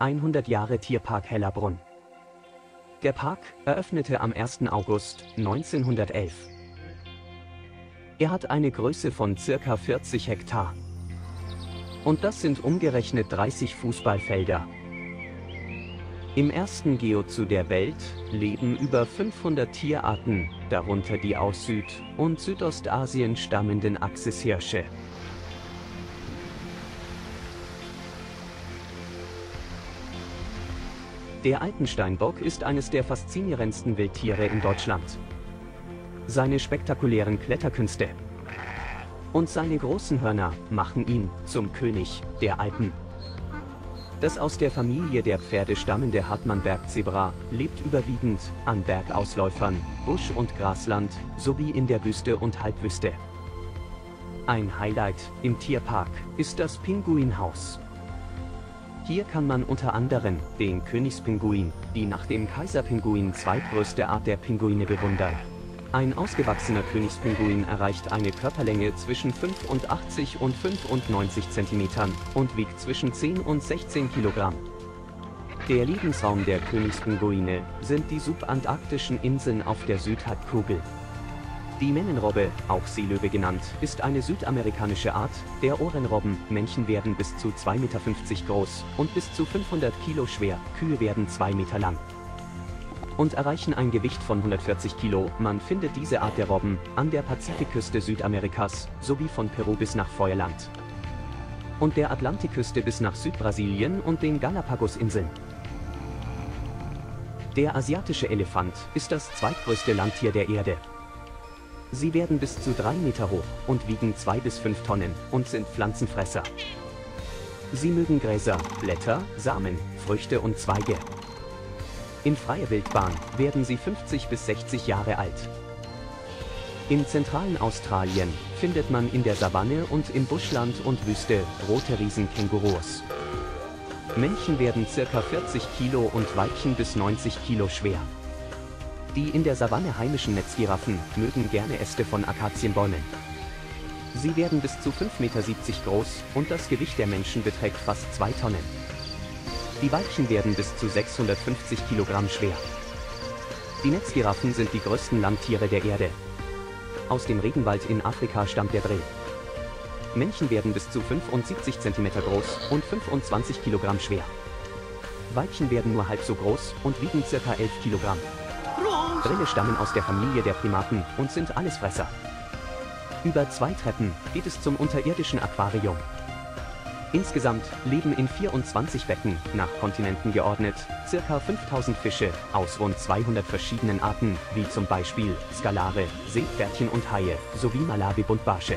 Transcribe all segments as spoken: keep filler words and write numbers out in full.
hundert Jahre Tierpark Hellerbrunn. Der Park eröffnete am ersten August neunzehnhundertelf. Er hat eine Größe von circa vierzig Hektar. Und das sind umgerechnet dreißig Fußballfelder. Im ersten Geozoo der Welt leben über fünfhundert Tierarten, darunter die aus Süd- und Südostasien stammenden Axis-Hirsche. Der Alpensteinbock ist eines der faszinierendsten Wildtiere in Deutschland. Seine spektakulären Kletterkünste und seine großen Hörner machen ihn zum König der Alpen. Das aus der Familie der Pferde stammende Hartmannberg-Zebra lebt überwiegend an Bergausläufern, Busch- und Grasland sowie in der Wüste und Halbwüste. Ein Highlight im Tierpark ist das Pinguinhaus. Hier kann man unter anderem den Königspinguin, die nach dem Kaiserpinguin zweitgrößte Art der Pinguine, bewundern. Ein ausgewachsener Königspinguin erreicht eine Körperlänge zwischen fünfundachtzig und fünfundneunzig Zentimetern und wiegt zwischen zehn und sechzehn Kilogramm. Der Lebensraum der Königspinguine sind die subantarktischen Inseln auf der Südhalbkugel. Die Männenrobbe, auch Seelöwe genannt, ist eine südamerikanische Art. Der Ohrenrobben-Männchen werden bis zu zwei Meter fünfzig groß und bis zu fünfhundert Kilo schwer, Kühe werden zwei Meter lang und erreichen ein Gewicht von hundertvierzig Kilo. Man findet diese Art der Robben an der Pazifikküste Südamerikas sowie von Peru bis nach Feuerland und der Atlantikküste bis nach Südbrasilien und den Galapagosinseln. Der asiatische Elefant ist das zweitgrößte Landtier der Erde. Sie werden bis zu drei Meter hoch und wiegen zwei bis fünf Tonnen und sind Pflanzenfresser. Sie mögen Gräser, Blätter, Samen, Früchte und Zweige. In freier Wildbahn werden sie fünfzig bis sechzig Jahre alt. Im zentralen Australien findet man in der Savanne und im Buschland und Wüste rote Riesenkängurus. Männchen werden ca. vierzig Kilo und Weibchen bis neunzig Kilo schwer. Die in der Savanne heimischen Netzgiraffen mögen gerne Äste von Akazienbäumen. Sie werden bis zu fünf Meter siebzig groß und das Gewicht der Menschen beträgt fast zwei Tonnen. Die Weibchen werden bis zu sechshundertfünfzig Kilogramm schwer. Die Netzgiraffen sind die größten Landtiere der Erde. Aus dem Regenwald in Afrika stammt der Drill. Männchen werden bis zu fünfundsiebzig Zentimeter groß und fünfundzwanzig Kilogramm schwer. Weibchen werden nur halb so groß und wiegen ca. elf Kilogramm. Drille stammen aus der Familie der Primaten und sind Allesfresser. Über zwei Treppen geht es zum unterirdischen Aquarium. Insgesamt leben in vierundzwanzig Becken, nach Kontinenten geordnet, ca. fünftausend Fische aus rund zweihundert verschiedenen Arten, wie zum Beispiel Skalare, Seepferdchen und Haie, sowie Malawi-Buntbarsche.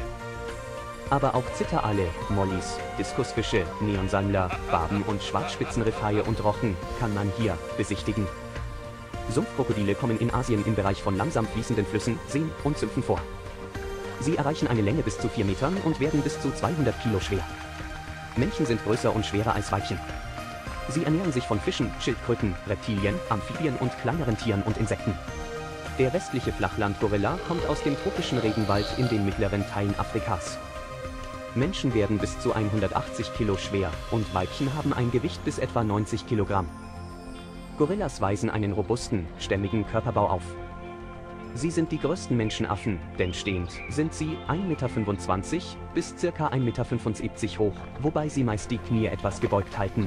Aber auch Zitteraale, Mollis, Diskusfische, Neonsammler, Barben und Schwarzspitzenriffhaie und Rochen kann man hier besichtigen. Sumpfkrokodile kommen in Asien im Bereich von langsam fließenden Flüssen, Seen und Sümpfen vor. Sie erreichen eine Länge bis zu vier Metern und werden bis zu zweihundert Kilo schwer. Männchen sind größer und schwerer als Weibchen. Sie ernähren sich von Fischen, Schildkröten, Reptilien, Amphibien und kleineren Tieren und Insekten. Der westliche Flachlandgorilla kommt aus dem tropischen Regenwald in den mittleren Teilen Afrikas. Menschen werden bis zu hundertachtzig Kilo schwer und Weibchen haben ein Gewicht bis etwa neunzig Kilogramm. Gorillas weisen einen robusten, stämmigen Körperbau auf. Sie sind die größten Menschenaffen, denn stehend sind sie ein Meter fünfundzwanzig bis ca. ein Meter fünfundsiebzig hoch, wobei sie meist die Knie etwas gebeugt halten.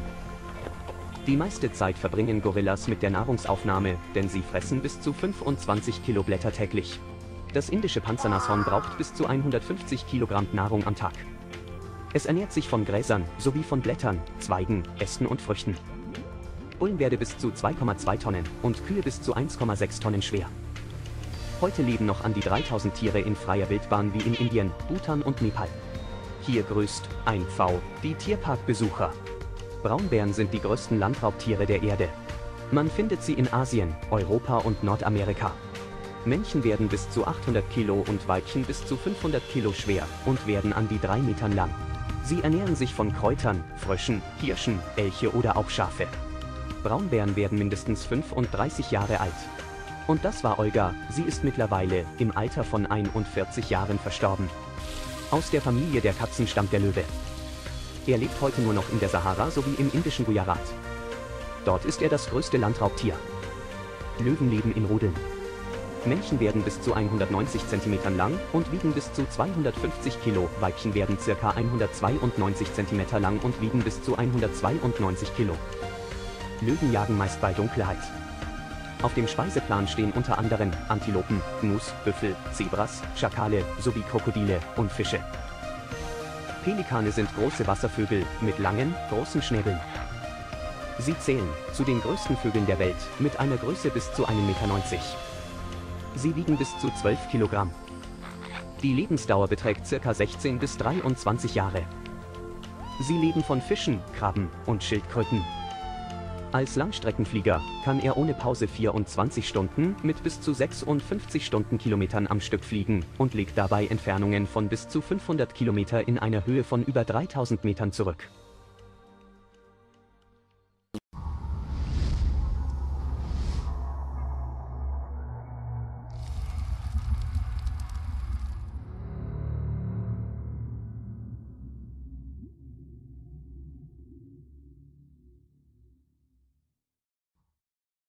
Die meiste Zeit verbringen Gorillas mit der Nahrungsaufnahme, denn sie fressen bis zu fünfundzwanzig Kilo Blätter täglich. Das indische Panzernashorn braucht bis zu hundertfünfzig Kilogramm Nahrung am Tag. Es ernährt sich von Gräsern sowie von Blättern, Zweigen, Ästen und Früchten. Bullen werden bis zu zwei Komma zwei Tonnen und Kühe bis zu eins Komma sechs Tonnen schwer. Heute leben noch an die dreitausend Tiere in freier Wildbahn wie in Indien, Bhutan und Nepal. Hier grüßt ein Pfau die Tierparkbesucher. Braunbären sind die größten Landraubtiere der Erde. Man findet sie in Asien, Europa und Nordamerika. Männchen werden bis zu achthundert Kilo und Weibchen bis zu fünfhundert Kilo schwer und werden an die drei Metern lang. Sie ernähren sich von Kräutern, Fröschen, Hirschen, Elche oder auch Schafe. Braunbären werden mindestens fünfunddreißig Jahre alt. Und das war Olga, sie ist mittlerweile im Alter von einundvierzig Jahren verstorben. Aus der Familie der Katzen stammt der Löwe. Er lebt heute nur noch in der Sahara sowie im indischen Gujarat. Dort ist er das größte Landraubtier. Löwen leben in Rudeln. Männchen werden bis zu hundertneunzig Zentimeter lang und wiegen bis zu zweihundertfünfzig Kilo. Weibchen werden ca. hundertzweiundneunzig Zentimeter lang und wiegen bis zu hundertzweiundneunzig Kilo. Löwen jagen meist bei Dunkelheit. Auf dem Speiseplan stehen unter anderem Antilopen, Gnus, Büffel, Zebras, Schakale sowie Krokodile und Fische. Pelikane sind große Wasservögel mit langen, großen Schnäbeln. Sie zählen zu den größten Vögeln der Welt mit einer Größe bis zu einem Meter neunzig. Sie wiegen bis zu zwölf Kilogramm. Die Lebensdauer beträgt ca. sechzehn bis dreiundzwanzig Jahre. Sie leben von Fischen, Krabben und Schildkröten. Als Langstreckenflieger kann er ohne Pause vierundzwanzig Stunden mit bis zu sechsundfünfzig Stundenkilometern am Stück fliegen und legt dabei Entfernungen von bis zu fünfhundert Kilometer in einer Höhe von über dreitausend Metern zurück.